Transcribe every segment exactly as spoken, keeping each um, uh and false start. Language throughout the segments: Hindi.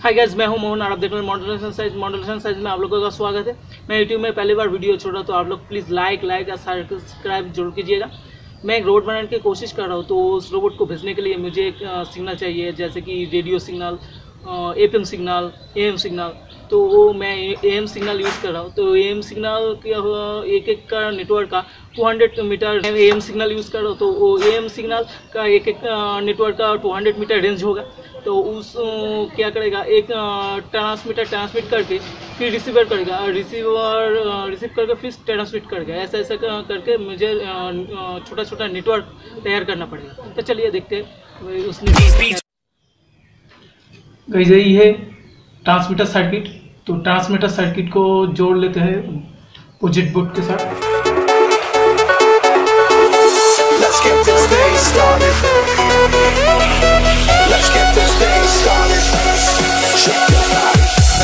हाय गाइस, मैं हूं मोहन और आप देख रहे हैं मॉड्यूलेशन साइज। मॉड्यूलेशन साइज में आप लोगों का स्वागत है। मैं यूट्यूब में पहली बार वीडियो छोड़ रहा हूं तो आप लोग प्लीज़ लाइक लाइक और सब्सक्राइब जरूर कीजिएगा। मैं एक रोबोट बनाने की कोशिश कर रहा हूं, तो उस रोबोट को भेजने के लिए मुझे एक सिग्नल चाहिए, जैसे कि radio signal, F M signal, A M signal. तो वो मैं ए एम सिग्नल यूज़ कर रहा हूँ। तो ए एम सिग्नल के एक एक का नेटवर्क का two hundred meter A M signal use कर रहा हूँ। तो वो ए एम सिग्नल का एक एक नेटवर्क का टू हंड्रेड मीटर रेंज होगा। तो उस क्या करेगा, एक ट्रांसमीटर ट्रांसमिट करके फिर रिसीवर करेगा, रिसीवर रिसीव करके फिर ट्रांसमिट करेगा। ऐसा ऐसा करके मुझे छोटा छोटा नेटवर्क तैयार करना पड़ेगा। तो चलिए देखते हैं उसने गई यही है ट्रांसमीटर सर्किट। तो ट्रांसमीटर सर्किट को जोड़ लेते हैं प्रोजेक्ट बोर्ड के साथ। Let's get this day started. Let's get this day started. Shake your body.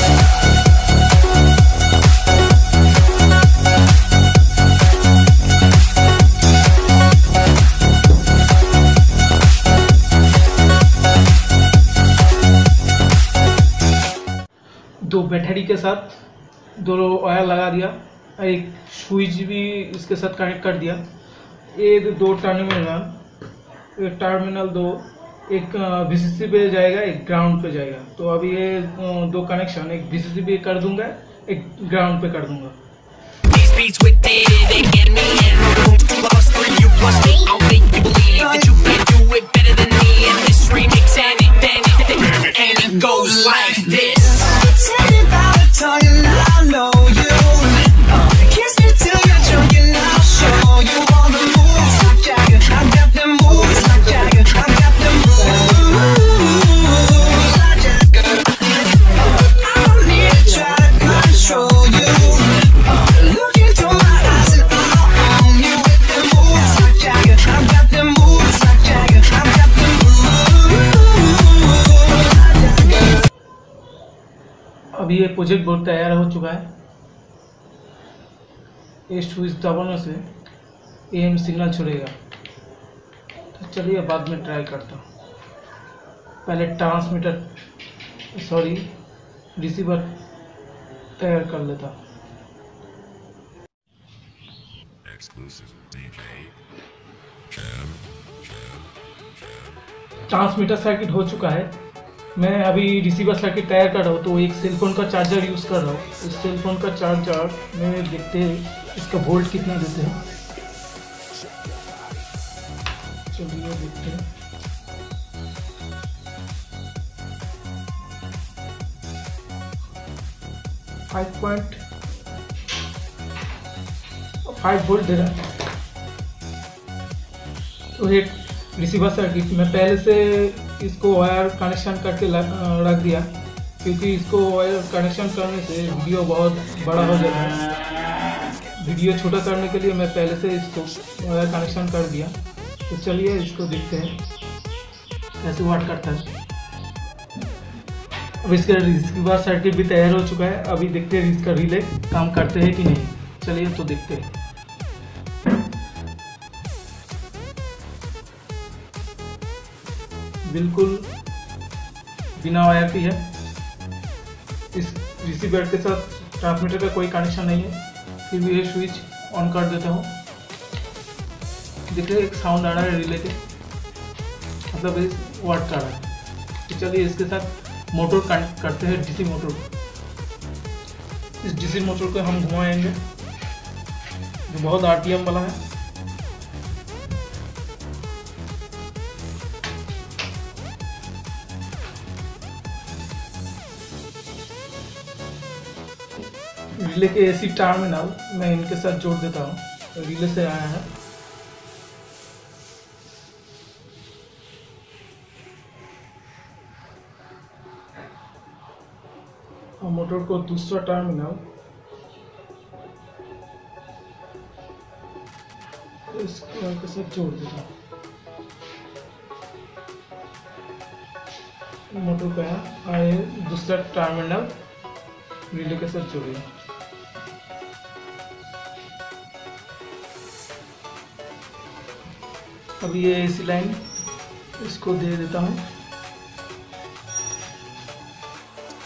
दो बैटरी के साथ दो वायर लगा दिया, एक स्विच भी इसके साथ कनेक्ट कर दिया। ये दो टर्मिनल, एक टर्मिनल दो, एक वीसीसी पे जाएगा, एक ग्राउंड पे जाएगा। तो अभी ये दो कनेक्शन, एक वीसीसी पे कर दूंगा, एक ग्राउंड पे कर दूंगा। अभी ये प्रोजेक्ट बोर्ड तैयार हो चुका है। ये स्विच दबाने से ए एम सिग्नल छोड़ेगा। तो चलिए बाद में ट्राई करता हूँ। पहले ट्रांसमीटर सॉरी रिसीवर तैयार कर लेता हूँ। ट्रांसमीटर सर्किट हो चुका है। मैं अभी रिसीवर सर्किट तैयार कर रहा हूँ। तो एक सेलफोन का चार्जर यूज़ कर रहा हूँ। इस सेलफोन का चार्जर में देखते हैं इसका वोल्ट कितना देते हैं। चलिए देखते हैं। फाइव पॉइंट फाइव वोल्ट दे रहा है। तो एक रिसीवर सर्किट में पहले से इसको वायर कनेक्शन करके रख दिया, क्योंकि इसको वायर कनेक्शन करने से वीडियो बहुत बड़ा हो जाता है। वीडियो छोटा करने के लिए मैं पहले से इसको वायर कनेक्शन कर दिया। तो चलिए इसको देखते हैं कैसे वर्क करता है। अब इसका रिसीवर सर्किट भी तैयार हो चुका है। अभी देखते हैं इसका रिले काम करते हैं कि नहीं। चलिए तो देखते हैं। बिल्कुल बिना वायर की है। इस रिसीवर के साथ ट्रांसमीटर का कोई कनेक्शन नहीं है। फिर भी ये स्विच ऑन कर देता हूँ। देखिए एक साउंड आ रहा है रिले के, मतलब इस वर्क कर रहा है। तो चलिए इसके साथ मोटर कनेक्ट करते हैं, डीसी मोटर। इस डीसी मोटर को हम घुमाएंगे, जो बहुत आरपीएम वाला है। रिले के एसी टर्मिनल मैं इनके साथ जोड़ देता हूँ। रिले से आया है। और मोटर को दूसरा टर्मिनल इसके साथ जोड़ देता हूँ। मोटर का आए दूसरा टर्मिनल रिले के साथ जोड़िए। अब ये एसी लाइन इसको दे देता हूँ।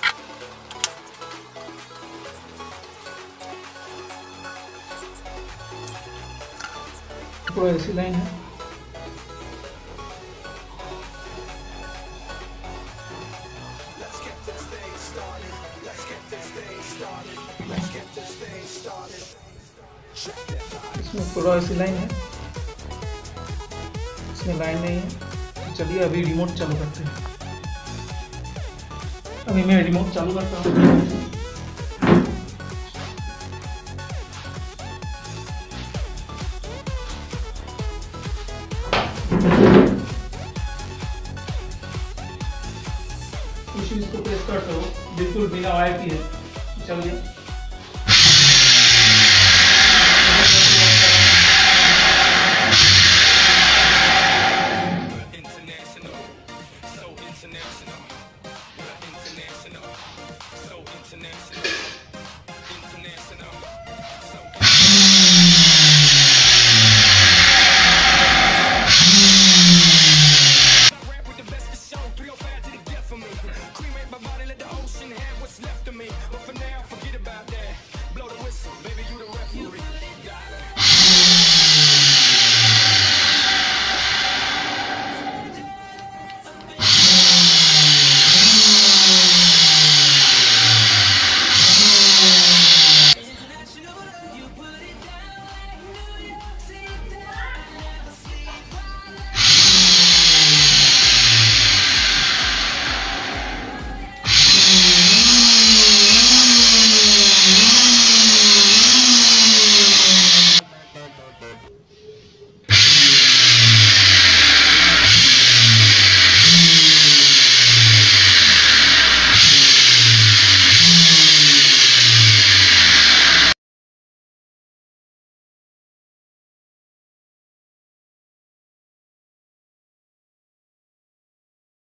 पूरा ऐसी लाइन है। इसमें पूरा ऐसी लाइन है, इसमें लाइन नहीं है। चलिए अभी रिमोट चालू करते हैं। अभी मैं रिमोट चालू करता हूँ। इसको प्रेस करते हो बिल्कुल बिना वायर की है। चलिए